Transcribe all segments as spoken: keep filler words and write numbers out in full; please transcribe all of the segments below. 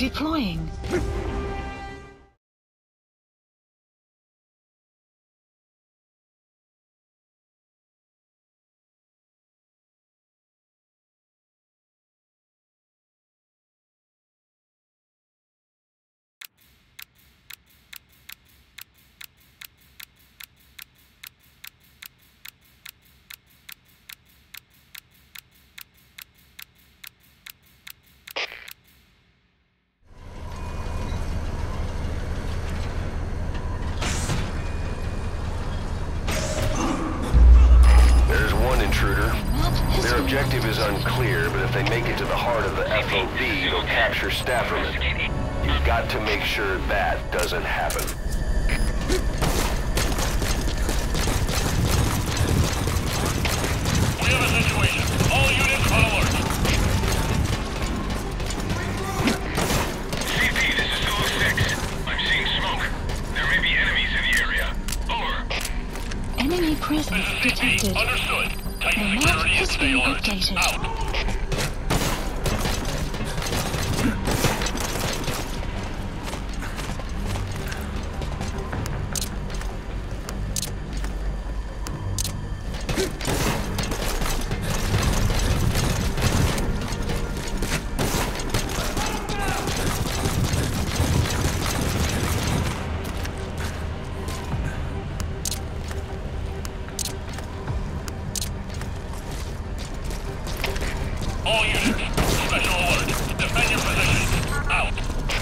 Deploying. Their objective is unclear, but if they make it to the heart of the F O B, they'll capture Stafferman. You've got to make sure that doesn't happen. We have a situation. All units on alert. C P, this is Zulu six. I'm seeing smoke. There may be enemies in the area. Over. Enemy presence detected. Understood. The Tighten map security and has stay been alert. updated. Out. All units, special alert. Defend your positions. Out.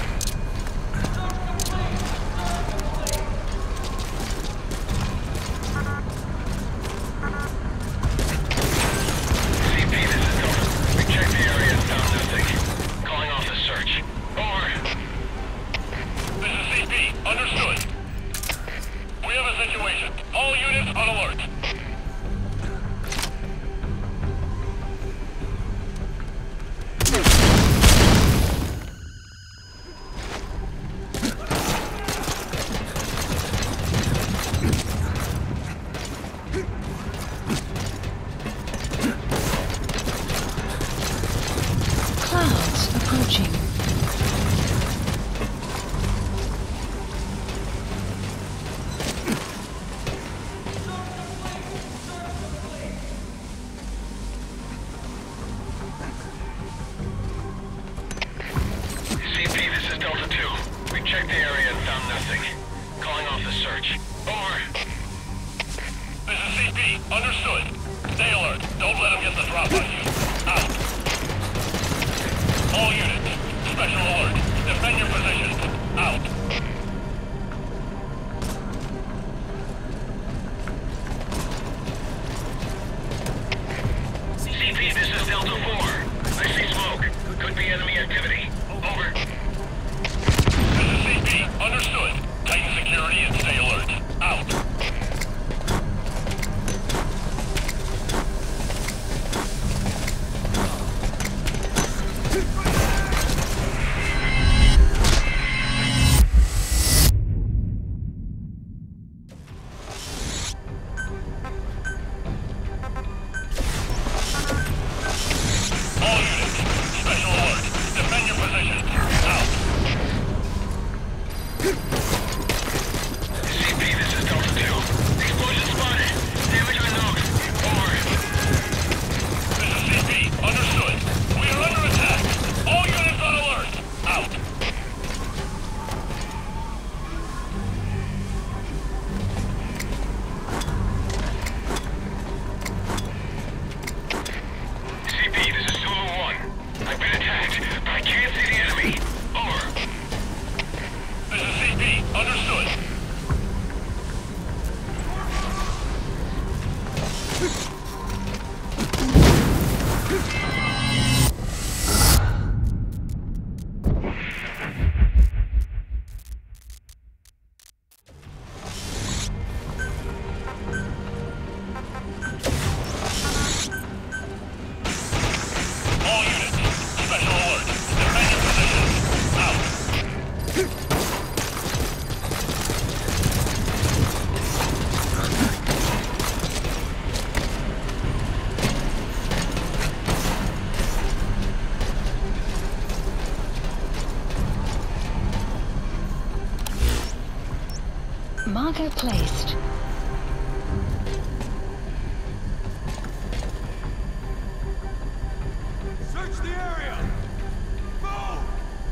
C P, this is Delta. We checked the area and found nothing. Calling off the search. Over. This is C P. Understood. We have a situation. All units on alert. Clouds approaching. C P, this is Delta two. We checked the area and found nothing. Calling off the search. Over. This is C P. Understood. Stay alert. Don't let them get the drop on you. Out. All units, special alert. Defend your positions. Out. C P, this is Delta four. I see smoke. Could be enemy activity. Over. This is C P. Understood. Tighten security and stay alert. Out. All units, special alert. Defend your positions. Out. C P, this is Delta Cargo placed. Search the area! Move!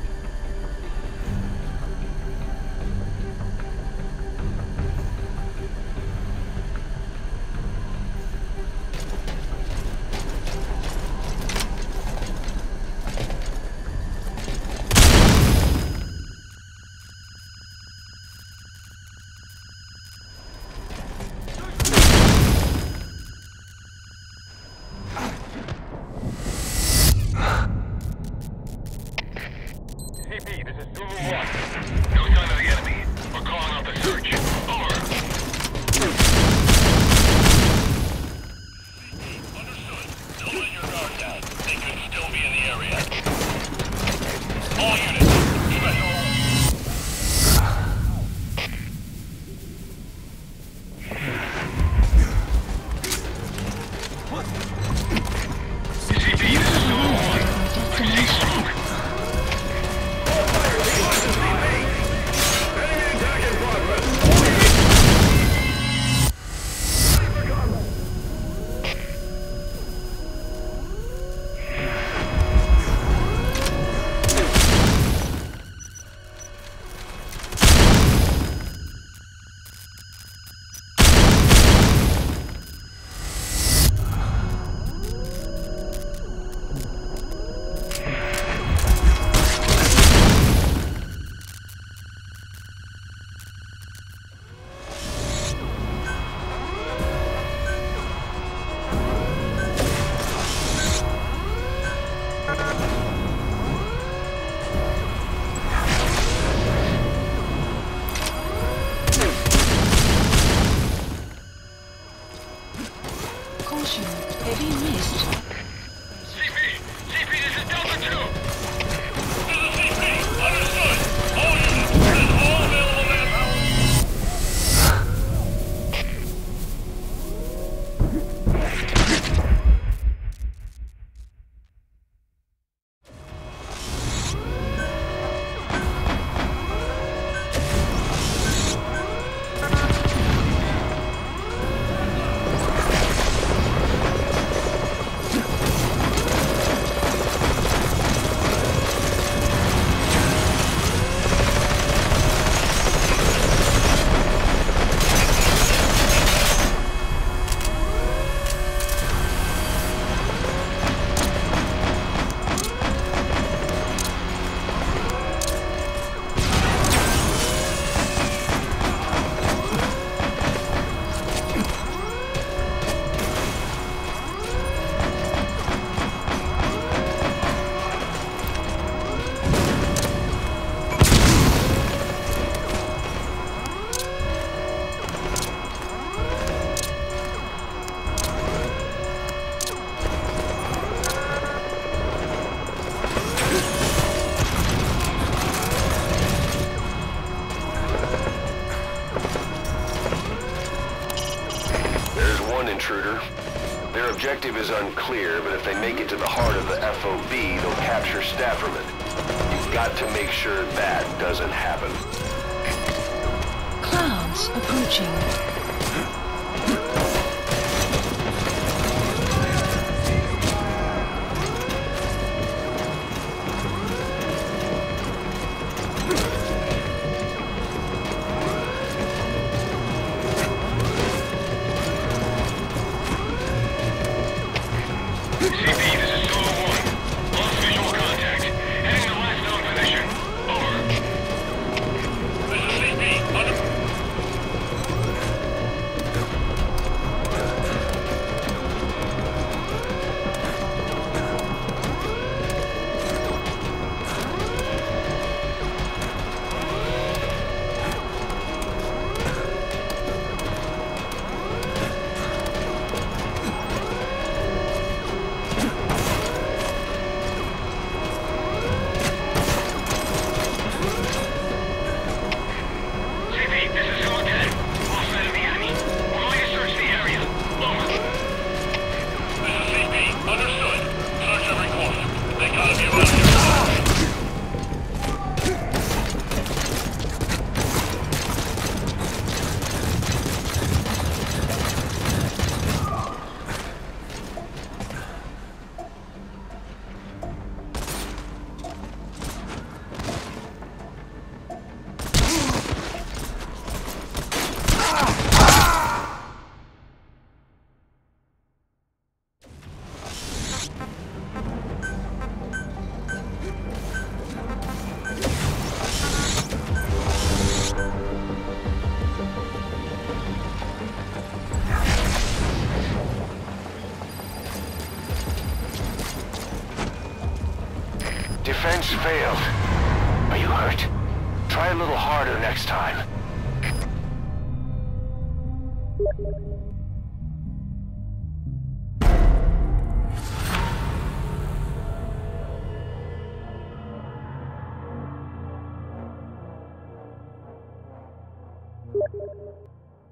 C P, this is Zulu one. No sign of the enemy. We're calling off the search. Over. Understood. Don't let your guard down. They could still be in the area. All units, special. C P, this is Zulu one. I see smoke. Caution, heavy mist. C P! C P, this is Delta two! This is C P! Understood! All units, send all available manpower! Intruder. Their objective is unclear, but if they make it to the heart of the F O B, they'll capture Stafferman. You've got to make sure that doesn't happen. Clouds approaching. Defense failed. Are you hurt? Try a little harder next time.